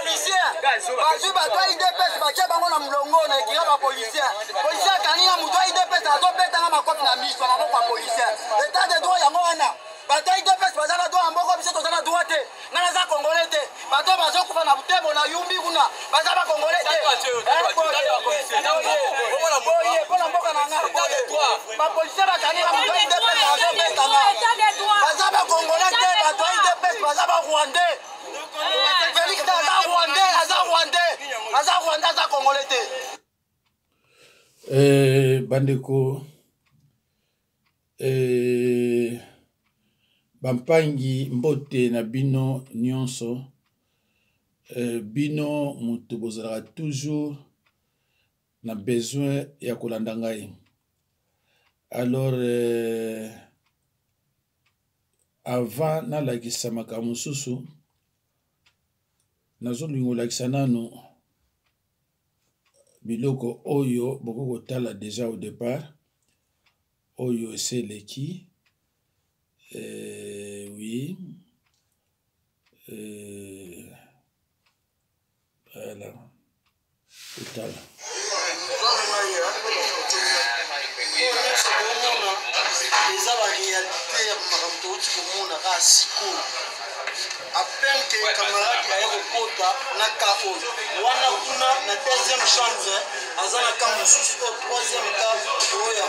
policier. Bazui bato IDPS batia bango na mlongo na ekira ba policier. Policier kanina muto IDPS azobetanga makofi na miso maboko ya policier. État de droit yango wana. Bato IDPS bazana droit amboko biso tozana droit te. Ngana za congolais te. Bato bazokufa na butembo na yumbi kuna. Baza ba congolais te. Pona mboka na nga. Ba policier bakanina muto IDPS azobetanga. Baza ba congolais te. Bato IDPS baza ba rwandais. Félix aza rwandais, aza congolais te. Bandeko bampangi mbote na bino nyonso bino mutu bozalaka toujours na besoin ya kolanda ngai. Alors avant nalakisa makambo mosusu nazolinga olakisa nano biloko oyo boko kotala déjà au départ oyo eseleki oui voilà totala eza ba réalité ya makambo touti komona ka siko à peine que camarade ya kota na ka oyo wana kuna na deuxième chance azana ka mususu au troisième cas oya.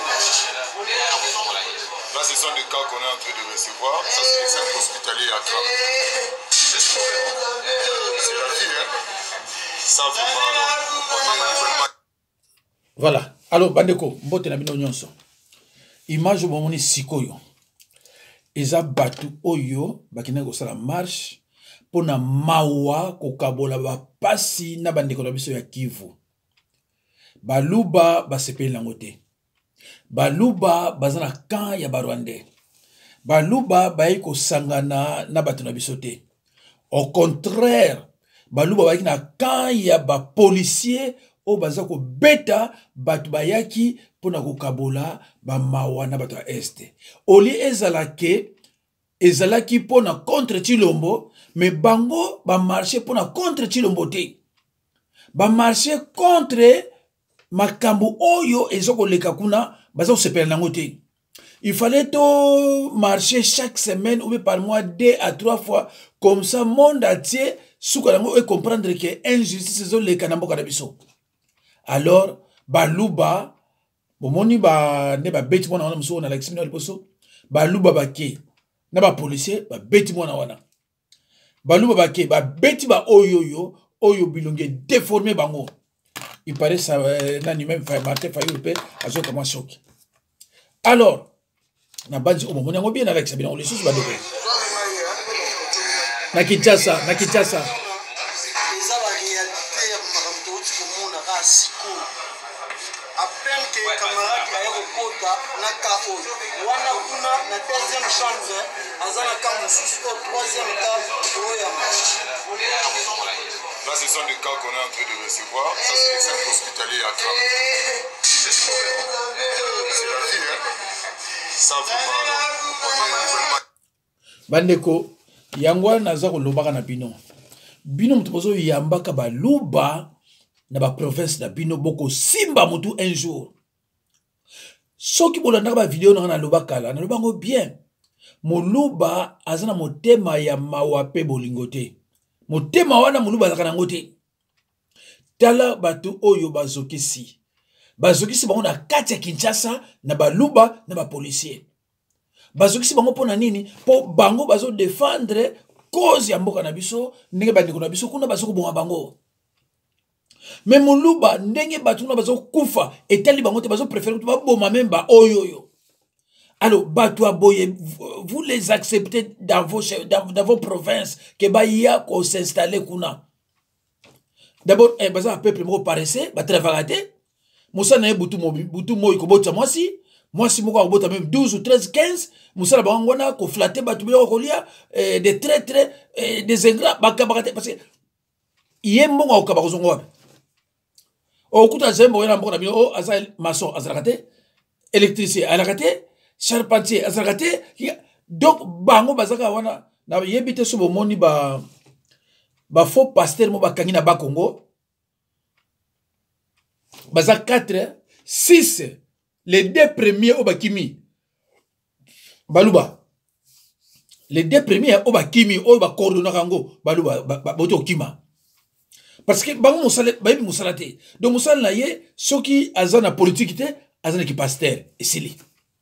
Là, ce sont des cas qu'on est en train de recevoir. Ça, c'est les centres hospitaliers à Tram. C'est la vie, hein. Ça, vraiment. Voilà. Alors, bandeko, mbote na bino nyonso. Image bomoni sikoyo. Eza batu oyo, bakina kosala marche, pona mawa kokabola ba pasi na bandeko na biso ya Kivu. Baluba basepeli nango te. Baluba bazana kan ya barwande. Baluba bayi kosangana na bato na biso te. Au contraire, baluba bayi na kan ya ba policier o baza ko beta bato bayaki pona kokabola ba mawa na bato ya este. Oli ezalaki pona contre Chilombo, mais bango ba marché pona contre Chilombo te. Ba marché contre makambo oyo ezoko leka kuna baza sepela nango te. Il fallait to marcher chaque semaine ou par mois 2 à 3 fois comme ça monde entier souka nango et comprendre que injustice zo leka na mboka na biso. Alors baluba bomoni ba ne ba beti mona wana muso na l'examen liposo baluba bake na ba policier ba beti mona wana baluba bake ba beti ba oyo bilonge déformé bango. Il paraît ça nani même Martin Fayulu a zo comment choc. Alors na banzi o bomoni ngo bien avec ça bien on les sous ba doko na Kinshasa eza ba réalité ya makambo touti komona ka siko à peine que camarade ya kota na ka oyo wana kuna na deuxième chance azana ka mususu au troisième cas oya. Là, ce sont des cas qu'on est en train de recevoir. Ça, c'est les centres hospitaliers à Tram. C'est la vie, hein. Ça, vraiment. Bandeko, yangwa naza kolobaka na bino. Bino mutu bozo yambaka baluba na ba province na bino boko simba mutu un jour. Soki bolandaka ba video na lobaka la, na lobango bien. Moluba azana motema ya mawa pe bolingo te. Motema wana muluba zakana ngote. Tala batu oyo bazokisi. Bazokisi bango na kati ya Kinshasa na baluba na ba policier. Bazokisi bango pona nini? Po bango bazo défendre cause ya mboka na biso, ndenge bandeko na biso kuna bazoko bonga bango. Mais muluba ndenge batu na bazo kufa etali bango te bazo préférer to ba boma memba oyo. Alors, Batoua Boye, vous les acceptez dans vos provinces, que Baïa qu'on s'installe kuna. D'abord, un peuple mo paraissait, ba travailler. Moussa na butu mo ikobota moi si mo ko bota même 12 ou 13 15, Moussa la bangona ko flatter batu bi ko lia des très des ingrats bakabakate parce que yembo ko kabakozongo. O kuta zembo na mbona bi o azal maçon azrakate, électricien azrakate. Charpentier azakate donc bango bazaka wana na yebite so bomoni ba ba faux pasteur mo bakangi na ba Congo baza 4 6 les 2 premiers au bakimi baluba les 2 premiers au bakimi au ba coordonner kango baluba boto kima parce que bango musala ba bi musala te donc musala na ye soki azana politique te azana ki pasteur esili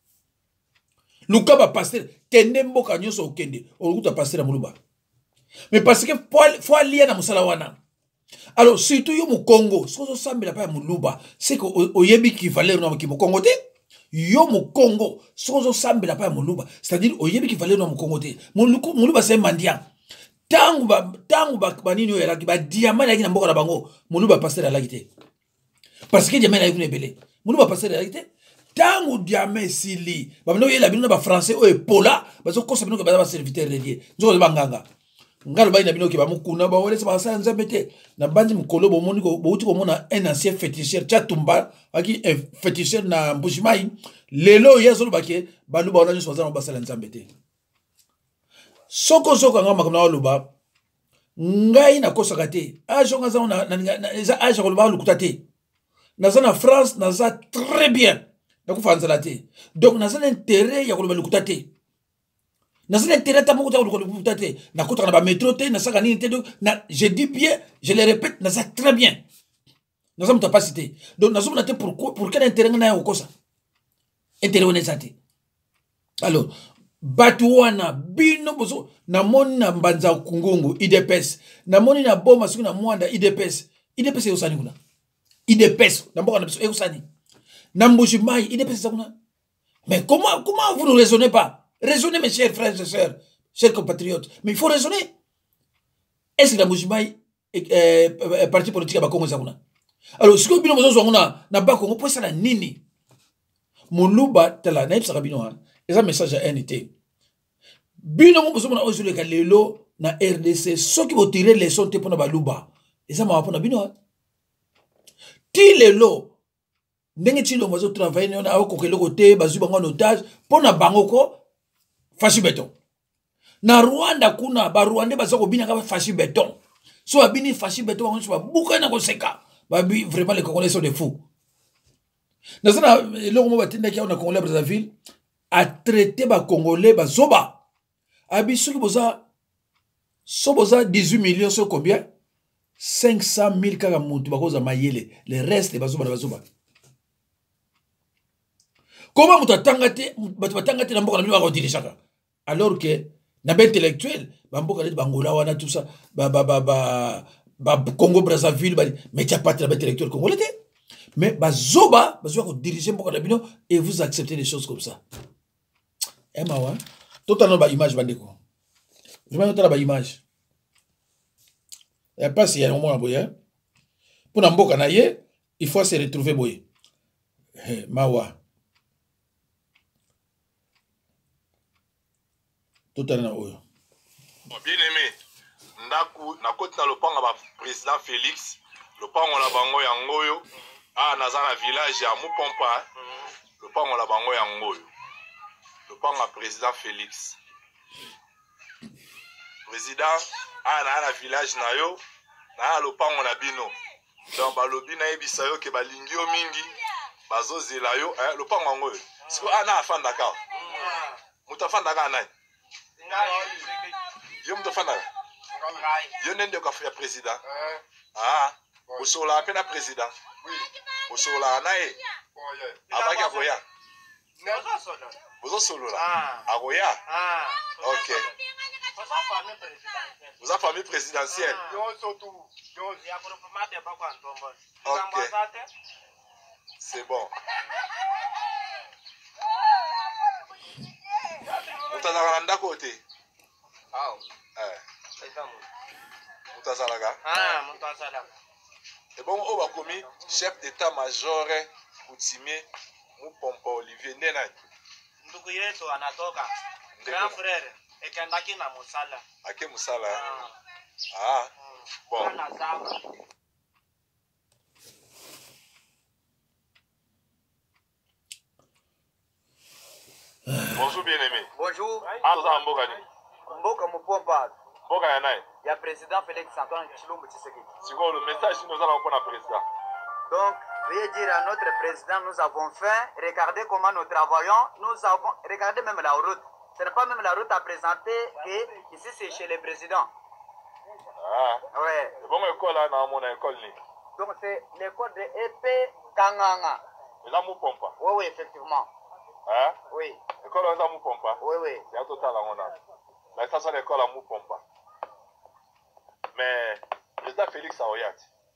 luka ba pasteur kende mboka nyoso okende okuta pasteur muluba mais parce que faut allier na musala wana alors surtout yo mu Congo sozo sambela pa ya muluba c'est que oyebi ki valeur na ki mu Congo te yo mu Congo sozo sambela pa ya muluba c'est-à-dire oyebi ki valeur na mu Congo te muluba c'est mandian tangu ba nini yo elaki ba diamant yaki na mboka na bango muluba pasteur alaki te parce que diamant yaki nebele muluba pasteur alaki te tangu diamant sili ba bino yela bino ba français o epola bazo kosa bino ba serviteur de Dieu nzo ba nganga ngalo ba ina bino ke ba mukuna ba wole ba sa nzambe te na bandi mukolo bo moni ko bo uti ko mona un ancien féticheur Tchatumba aki féticheur na Mbushimai lelo yezo ba ke balu ba ona so za ba sala nzambe te soko ngama kana luba ngai na kosaka te ajo ngaza na eza ajo ko luba lukuta te naza na France naza très bien na kufanzala te donc naza intérêt ya ko luba lukuta te naza intérêt ta moko ta lukuta te na kota na ba métro te na saka ni te donc na je dis bien je le répète naza très bien naza muta pasité donc nazo na te pour quel intérêt na ya kosa intérêt on est alors Batuana bino bozo na moni na mbanza kungungu IDPS na moni na boma siku na mwanda IDPS yosani kuna IDPS na mboka na biso yosani na Mbushimai IDPS kuna mais comment vous ne raisonnez pas raisonnez mes chers frères et sœurs chers compatriotes mais il faut raisonner est-ce que na Mbushimai parti politique ba Congo kuna alors siku bino bozo zonguna na ba Congo pour ça na nini muluba tala na ibsa bino ha eza message à NT bino mo bosomona ozule ka lelo na RDC soki bo tirer leçon te pona baluba eza ma pona bino ti lelo ndenge ti lo mozo travailler na ko keloko te bazu bango en otage pona bango ko fashi beton na Rwanda kuna ba Rwanda bazako bina ka fashi beton so abini fashi beton bango so buka na ko seka ba vraiment les Congolais sont des fous na sana le mo batinda ki on a Congolais Brazzaville a traité ba Congolais ba zoba abisu ki boza so boza 18 millions so combien 500 000 kaka mutu bakoza mayele le reste bazoba na bazoba comment mutu atangate batu batangate na mboka na bino ba dirishaka alors que na ba intellectuel ba mboka le bangola wana tout ça ba Congo Brazzaville ba mais tu as pas de intellectuel congolais mais bazoba bazoba ko diriger mboka na bino et vous acceptez des choses comme ça Mawa totalement ba image bandeko vraiment totalement ba image ya pas si ya moment boye pour na mboka na ye il faut se retrouver boye mawa totalement oyo bien aimé ndaku na koti na lopanga ba président Félix lopango la bango ya ngoyo naza na village ya Mupompa lopango la bango ya ngoyo le panga président Félix. Président, na la village na yo, na le panga na bino. Donc balobi na yebisa yo ke balingi yo mingi, bazozela yo, le panga ngoyo. Siko na afanda ka. Muta afanda ka nai. Yo muta afanda. Yo nende ka ya président. Osola pena président. Oui. Osola na e. Abaka boya. Vous êtes solo là? Agoya? Ok. Vous avez famille présidentielle? Ok. C'est bon. Vous êtes à la côté? Vous êtes à la et bon, on va commis chef d'état-major coutumier Mupompa Olivier Nena. Ndugu yetu anatoka grand frère ekendaki na musala ake musala bon bonjour bien aimé bonjour za mboka ni mboka Mupompa Boka Yanaï. Il y a le président Félix Antoine Tshilombo Tshisekedi. C'est quoi le message que nous allons prendre président? Donc, veuillez dire à notre président, nous avons faim. Regardez comment nous travaillons. Regardez même la route. Ce n'est pas même la route à présenter que ici c'est chez le président. Ah. Ouais. C'est bon école là dans mon école ni. Donc c'est l'école de EP Kanganga. Et là mon pompa. Oui, oui, effectivement. Hein? Oui. École là mon pompa. Oui, oui. C'est un total à mon âge. Là ça c'est l'école à mon pompa. Mais le président Félix Aoyat.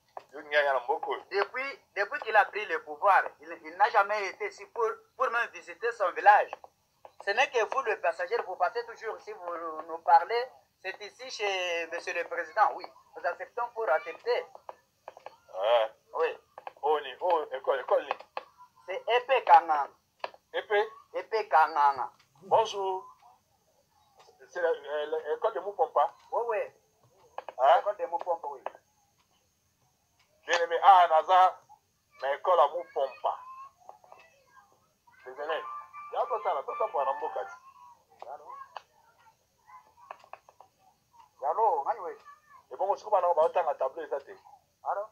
Depuis qu'il a pris le pouvoir, il n'a jamais été ici pour même visiter son village. Ce n'est que vous, le passager, vous passez toujours, si vous nous parlez, c'est ici chez Monsieur le Président. Oui, nous acceptons pour accepter. Oui. École. C'est Épée Kangang. Épée Kangang. Bonjour. C'est l'école de Moupompa. Oui. Hein? L'école de Moupompa, oui. Bien aimé, Naza, mais école à Moupompa. Désolé. Il y a tout ça pour un bocat. Allô, anyway. Et bon, je comprends pas autant à tableau ça. Allô?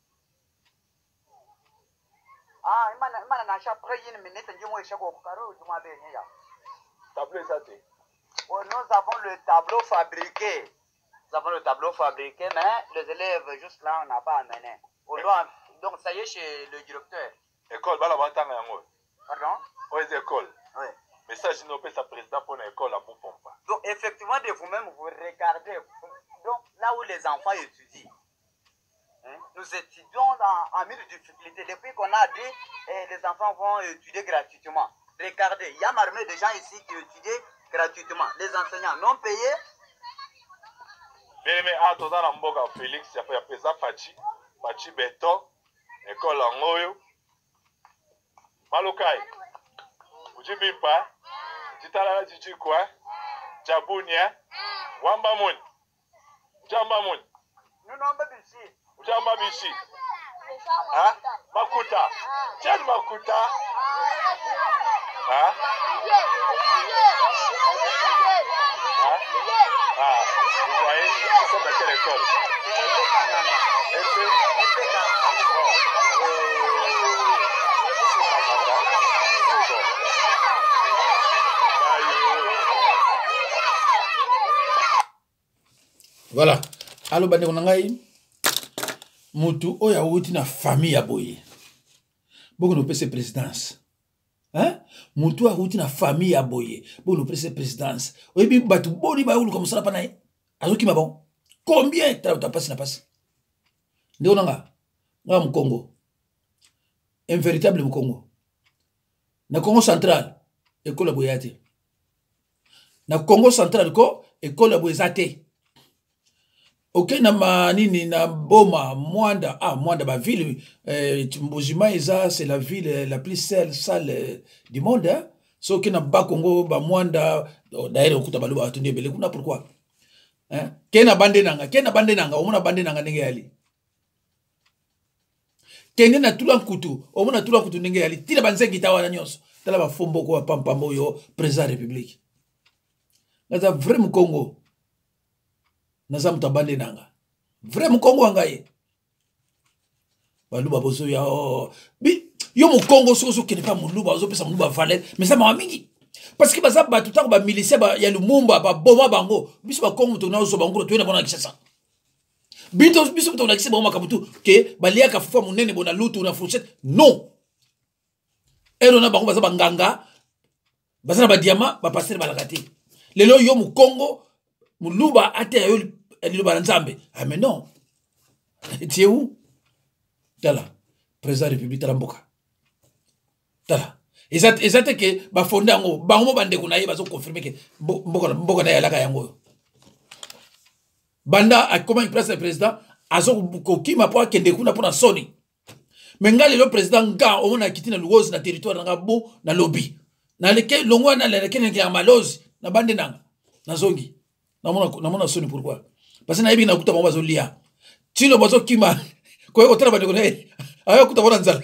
Ah, il m'a acheté après une minute, je me suis dit, je m'en vais. Tableau ça. Nous avons le tableau fabriqué. Nous avons le tableau fabriqué, mais les élèves, juste là, on n'a pas amené. Donc, ça y est chez le directeur. École, bah là-bas, pardon? Oui, école. Oui. Mais ça, je n'ai pas sa président pour une école à Moupompa. Donc, effectivement, de vous-même, vous regardez. Donc, là où les enfants étudient. Nous étudions en mille difficultés. Depuis qu'on a dit, les enfants vont étudier gratuitement. Regardez, il y a marmé de gens ici qui étudient gratuitement. Les enseignants non payés. Mais tout dans la mboka Félix, il y a président Pachi Beto, école en Oyo. Malukai, Ujibimpa, Titala Jijikwa, Jabunia, Wambamun, Jambamun, Jamba Bishi, hein? Makuta, Tchad Makuta, hein? Ah, vous voyez, nous sommes dans quelle école? Voilà. Allo bande ko ngai mutu oya wuti na famille ya boye. Boko no pese présidence. Hein? Mutu a wuti na famille ya boye. Boko no pese présidence. Oyebi batu boni ba ulu comme ça pa nae. Azoki ma bon. Combien t'as passé na passe? Ndeko nanga. Nga mu Congo. Un véritable mu Congo. Na Congo central, école boyate. Na Congo central ko école boyate. Ok, na manini na Boma, Mwanda, Mwanda, ma ville, Mbujima Eza, c'est la ville la plus sale du monde, hein. So, qui na ba Congo, ba Mwanda, d'ailleurs, okuta baluba atunde bele, kuna pourquoi? Hein? Kena bande nanga, omona bande nanga nenge yali. Kene na tulan kutu, omona tulan kutu nenge yali, tila banzengi tawa na nyonso, tala ba fombo kwa pampambo yo, président république. Naza vrai Congo. Naza mutabande nanga. Vrai Congo wangaye. Baluba bozo ya yo mu Congo soso kene pa muluba ozo pesa muluba valeur mais ça m'a mingi parce que baza ba tutako ba milice ba ya lumumba ba boma bango biso ba Congo to na ozo bango to na bona kisasa. Biso to na kisasa ba makabutu ke balia ka fufa munene bona lutu na fourchette non. Ero na bango baza banganga baza na ba diamant ba passer balakati. Lelo yo mu Congo muluba ate yo Liloba Nzambe. Ah mais non. Tu es où? Tala. Président de la République Talamboka. Tala. Exacte que ba fondé ngo ba ngo bande kuna yeba zo confirmer que mboka na yalaka yango. Banda a comment il place le président azo ko kima po kende kuna pona soni. Mengali le président nga o na kiti na lugozi na territoire nga bo na lobby. Na leke longwa na leke na malozi na bande nanga. Na zongi. Na mona soni pourquoi? Parce que na yebi na kuta mwa zolia. Chilo bazo kima. Ko yeko tala bandeko na ayo kuta bona nzala.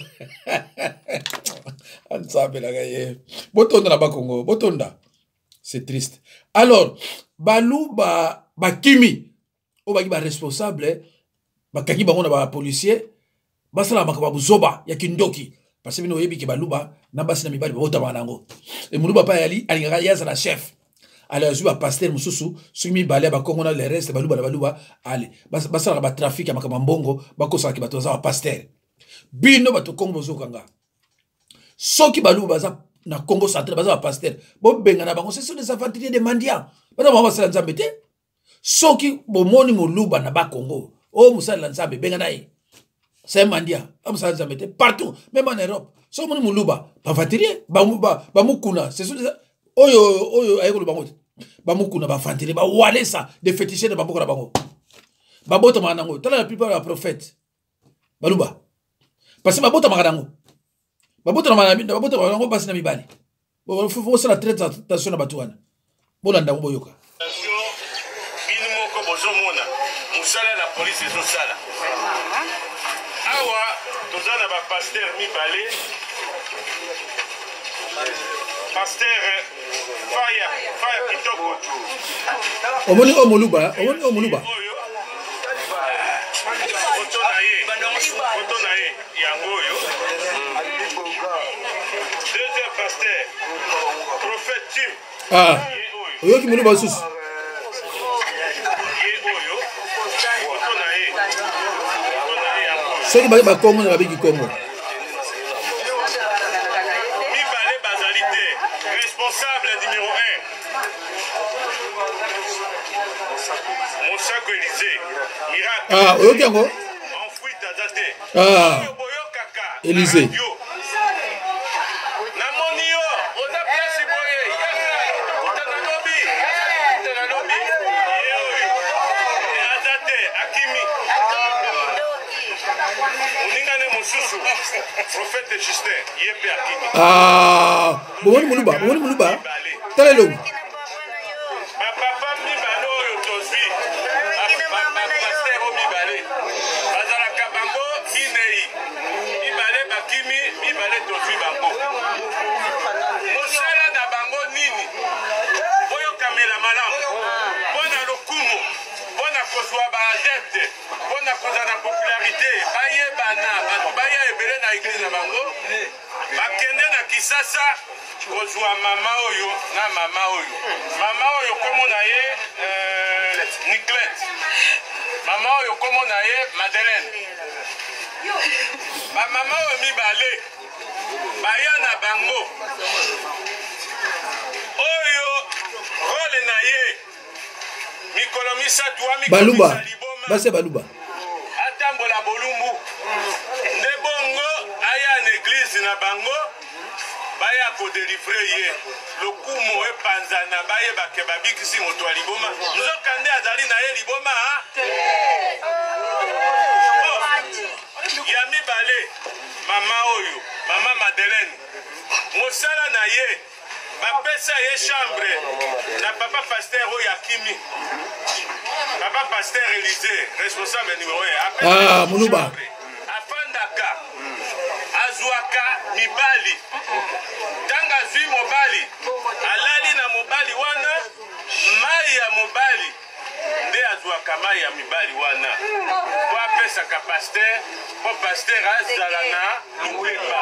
Ansabe la gaye. Botonda na Bakongo, botonda. C'est triste. Alors, baluba bakimi o baki ba responsable bakangi bango na ba policier basala makaba buzoba ya kindoki parce que bino yebi ke baluba na basi na mibali bota banango et muluba pa yali alingaka yaza na chef ale azu ba pasteur mususu sumi bale ba kongo na le reste baluba ale basala ba trafic ya makaba mbongo bakosa ki bato za pasteur bino bato kongo bozokanga soki baluba baza na Congo central baza ba pasteur bo benga na bango ce sont des aventuriers de mendiants bana ba basala nzambe te soki bomoni muluba na ba Congo o musala nzambe benga na ye c'est un mendiant musala nzambe te partout même en Europe so moni muluba ba aventurier ba mukuna ce sont des oyo ayeko le bango ba mukuna ba aventurier ba walesa des féticheurs de baboko na bango ba bota manango tala la plupart des prophètes baluba parce que ba bota manango babota na manabi babota bango basi na mibali bo faut la traite attention na batu wana bolanda ngo boyoka bino moko bozomona musala la police ezosala awa tozana ba pasteur mibale pasteur fire kitoko omoni omuluba foto na ye yango oyo deuxième pasteur prophète Tim oyoki muluba susu ye oyo foto na ye yango soki baki bakongo na babiki kongo mibale bazali te responsable numéro 1 Monsako Élysée miracle oyoki yango enfoui tazate boyokaka Élysée namoni yo oza place boye tanalobi ye oyo azate akimi oningane mosusu prophète Justin ye pe akimi bomoni muluba tala elongo bapapa mibale oyo tozwi bapaster o mibale bazalaka bango minei mibale bakimi mibale tozwi bango mosala na bango nini boyokamela malamu mpona lokumu mpona kozwa baadepte mpona kozala na popularité bayebana bato baya ebele na eglise na bango bakende na Kisasa kozwa mama oyo na mama oyo komo na ye Nicolette mama oyo komo na ye Madeleine bamama oyo mibale baya na bango oyo role na ye mikolo misatu baluba base baluba atambola bolumbu nde bongo aya na eglise na bango baya kodelivre ye lokumu epanzana bayebake babikisi moto ya liboma nzoka nde azali na ye liboma ya mibale mama Madeleine mosala na ye bapesa ye chambre na papa pasteur oyo akimi papa pasteur Élysée responsable numéro 1 muluba afandaka azwaka mibali ntango azwi mobali alali na mobali wana mai ya mobali nde azwaka mai ya mibali wana po apesaka pasteur po pasteur azala na lupemba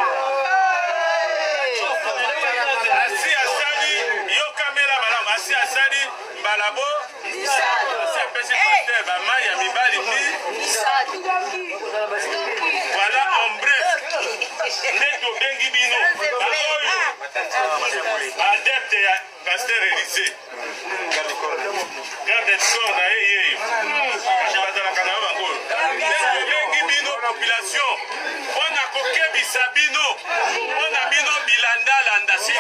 asi asali yokamela malamu asi asali mbalabo asi apesi pasteur bamai ya mibali voilà en bref nde tobengi bino oyo adepte ya pasteur Élysée garde corps na ye yeyo kasi bazalaka na yo bango oyo tobengi bino population mpona kokebisa bino mpona bino bilandalanda si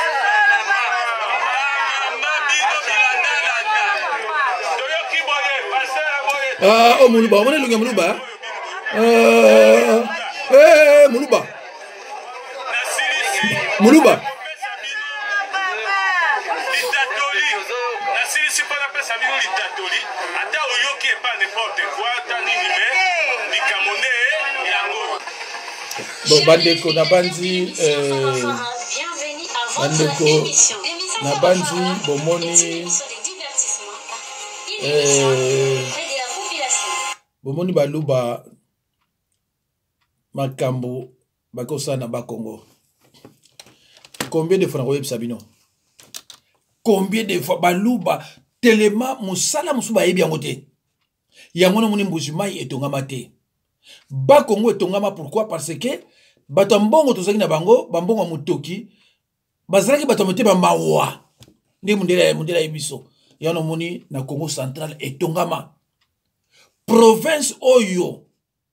bamama bino bilandalanda toyoki boye pasteur boye muluba omoni elongi ya muluba muluba nasilisi mpona pesa bino litatoli ata oyoki epa n'importe quoi ata nini me likambo nde yango bandeko na bandi bomoni bomoni baluba makambo bakosana ba Congo. Combien de fois na koyebisa bino? Combien de fois baluba telema musala musuba yebi yango te. Yango na moni mbujimai etongama te. Ba Congo etongama pourquoi? Parce que bato mbongo tozaki na bango, bambongo mutoki, bazalaki bato mote ba mawa. Ndi mundela yebiso. Yano moni na Congo central etongama. Province oyo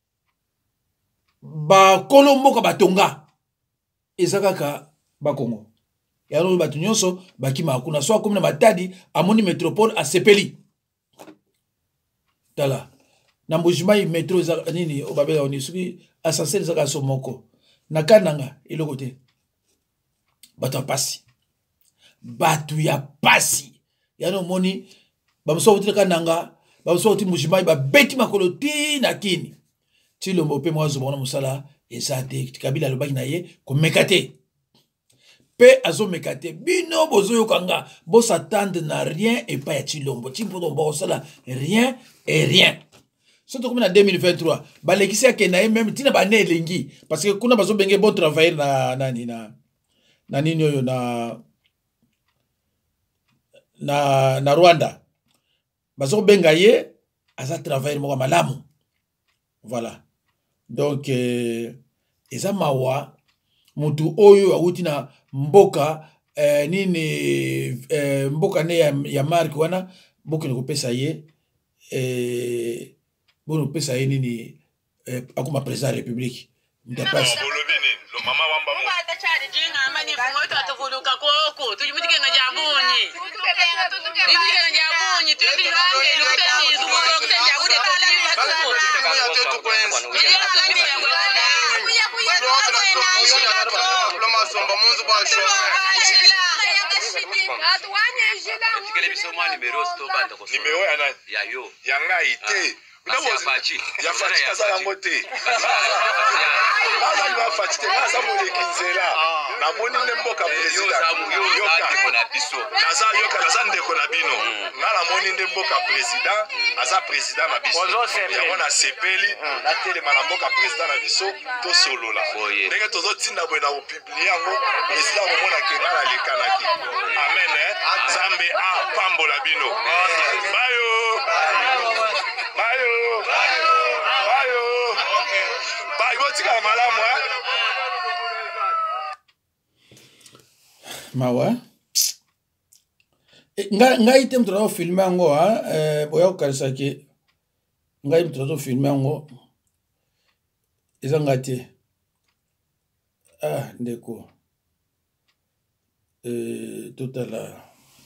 ba kolomboka batonga ezakaka ba Congo. Yano batu nyonso bakima kuna so comme na Matadi amoni métropole a sepeli. Tala. Na mbujimai metro ezaka nini obabela onisuki asasel ezaka somoko. Na kananga eloko te. Batu ya pasi. Batu ya pasi. Yano moni bamuso utile kananga bamuso uti mbujimai ba beti makolo ti na kini. Chilombo pe mwazo bona musala ezate Kabila lobaki na ye ko mekate. Pe azo mekate bino bozo yokanga bo s'attendre na rien et pas ya Chilombo. Chimpo bo sala rien et rien. Surtout comme en 2023, balekisi akena même tina ba ne lengi parce que kuna bazo benge bon travailler na nini oyo na Rwanda. Bazo benga ye aza travailler mo malamu. Voilà. Donc eza mawa mutu oyo awuti na mboka nini mboka ne ya marque wana mboka ne kopesa ye bon pesa ye nini akuma président république ndapasa mama wamba mo atachari jinga mani kumoto atuvuluka koko tujimutike na jabuni tujimutike na jabuni tubi range lukutani zubuto kutanja bude kala Numéro ya yo yanga ite ya fachi kaza yango te naza liba fachi te naza moleki nzela namoni nde mboka président naza yoka naza ndeko na bino nga namoni nde mboka président aza président na biso yango na sepeli natelema na mboka président na biso tosolola ndenge tozotinda boye na kopiblie yango président komonake nga nalekanaki amen nzambe apambola bino bayo botika malamu mawa ngai te mtu filme yango boya kokanisa ke ngai mtu filme yango eza nga te ndeko totala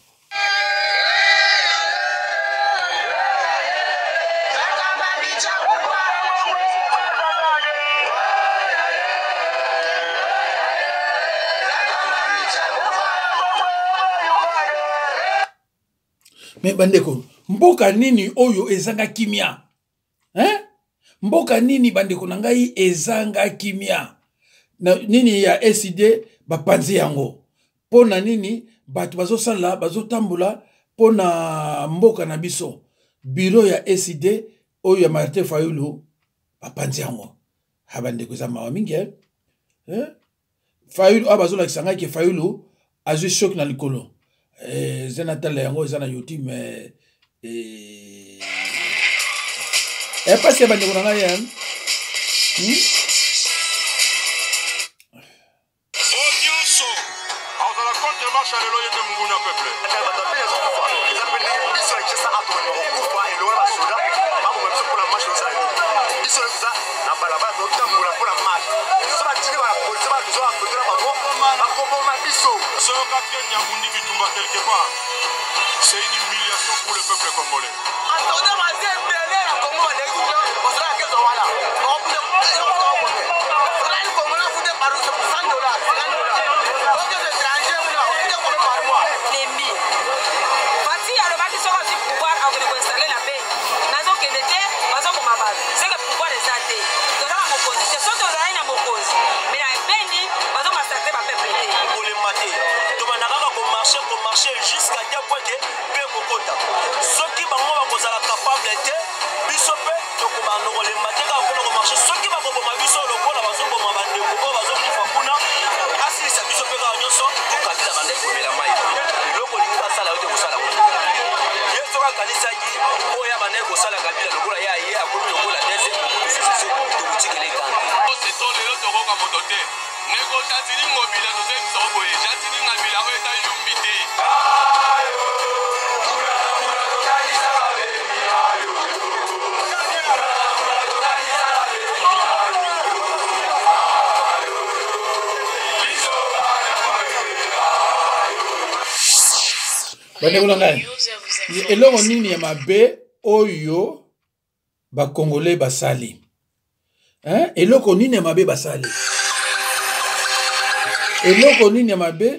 me bandeko mboka nini oyo ezanga kimia mboka nini bandeko na ngai ezanga kimia na nini ya SID bapanzi yango pona nini batu bazosala bazotambola pona mboka na biso bureau ya SID oyo ya Martin Fayulu bapanzi yango bandeko eza mawa mingi Fayulu abazolakisa ngai ke Fayulu azwi shock na likolo Zenatale yango eza na YouTube mais pas que bande konanga ya Onyoso azala contre marche lelo yende munguna peuple c'est une humiliation pour le peuple congolais. Jusqu'à point que pe kokota soki bango bakozala capable te biso pe tokobandokolemba te kaka mpona komarche soki bakoboma biso lokola bazoboma bandeko oyo bazokufa kuna asilisa biso mpe kaka nyonso tokabila banda ekomela mai eloko olingi basala yo te kosala kuna ye soki akanisaki oyo ya banda ekosala kabila lokola ya ye akomi lokola dese tokotikele kante lelo tokoka moto te neko tatili ngobila tozebisa oboye tatili ngabila oyo eta yumbi te bandeko na ngai eloko nini ya mabe oyo bakongole basali eloko nini ya mabe basali eloko nini ya mabe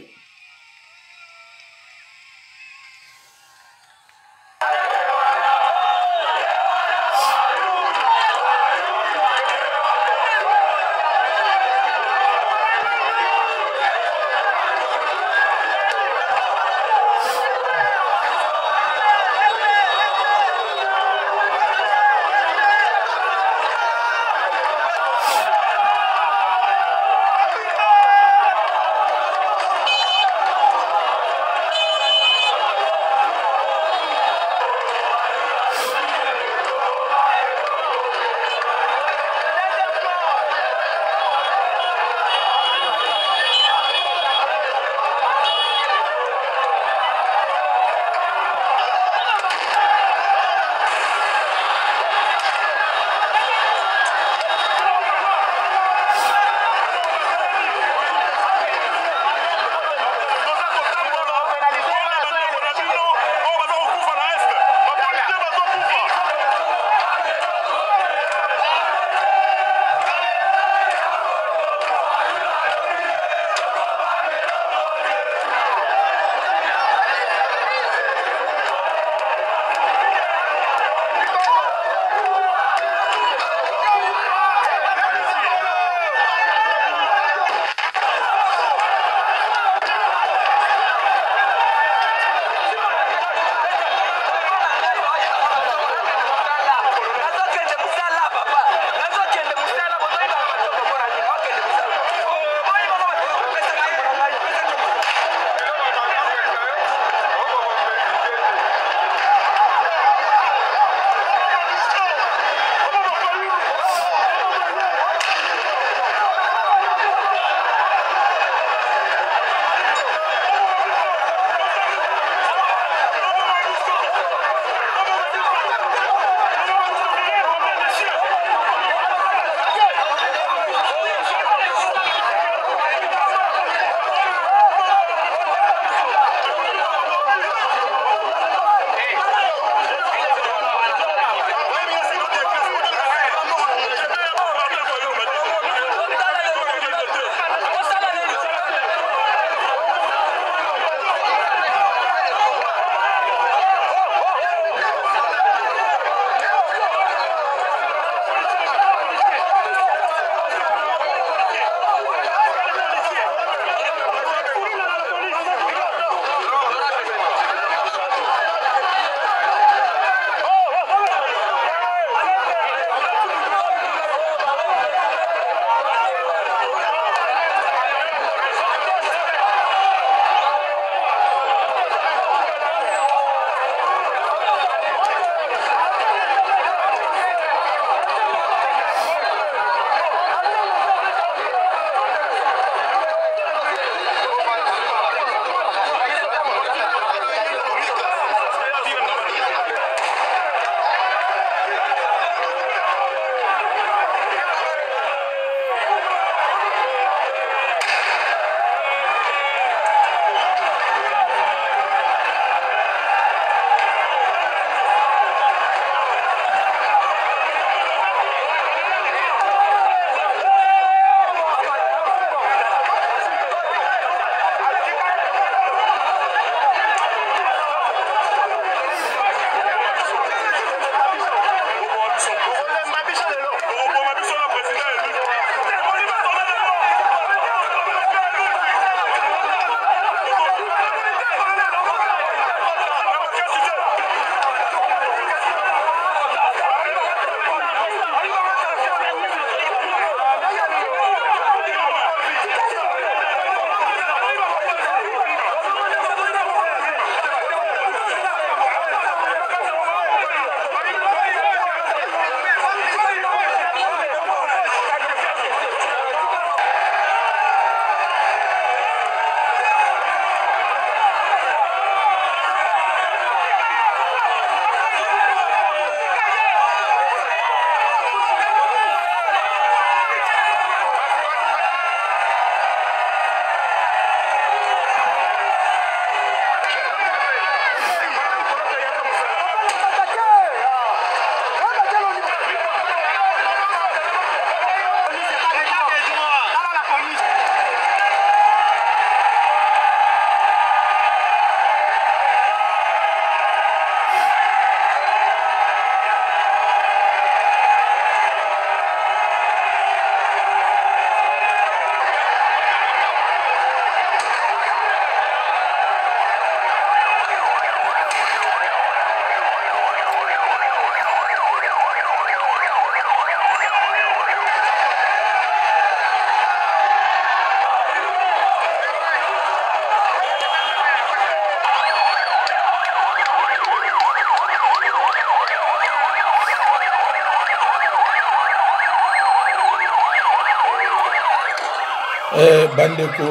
Bandeko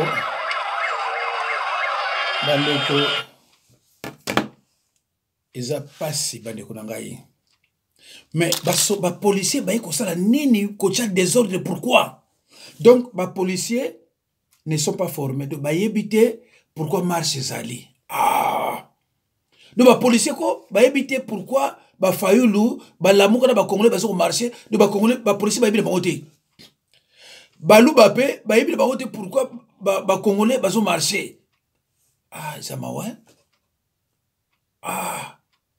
eza pasi bandeko na ngai. Mais ba policier ba ko sala nini ko tcha désordre pourquoi? Donc ba policiers ne sont pas formés de ba yebité pourquoi marche zali. Ah. Donc ba policier ko ba yebité pourquoi ba fayulu ba lamuka na ba congolais ba so marcher de ba congolais ba policier ba yebité ba côté. Ba lubape ba yebité ba côté pourquoi ba congolais ba so marcher. Ah, ça m'a ouais. Ah.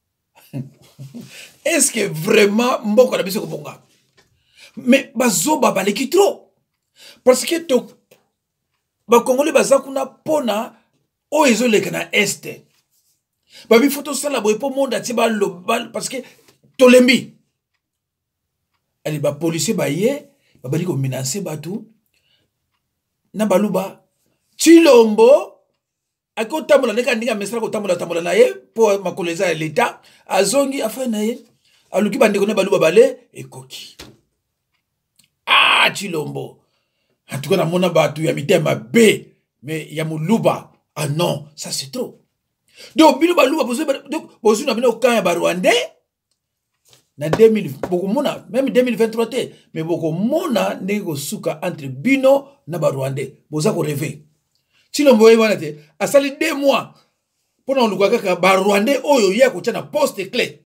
Est-ce que vraiment mboko na biso ko bonga? Mais bazoba baleki trop. Parce que to ba congolais baza kuna pona o ezoleka na este. Ba bi photo sala boy po monde ati ba lobal parce que tolembi. Ali ba policier ba ye ba bali ko menacer batu na baluba Chilombo ako tambola neka ndinga mesra ko tambola na ye po makoleza ya l'état azongi afa na ye aluki bandeko na baluba bale ekoki. Ah Chilombo en tout cas na mona batu ya mitema B mais ya muluba ah non ça c'est trop. Donc bino baluba donc bozu na bino kan ya ba Rwandais na 2000 boko mona même 2023 te mais boko mona nego suka entre bino na ba Rwandais boza ko rêver. Chilombo wana te asali 2 mois pona oluka kaka ba Rwandais oyo ya ko tana poste clé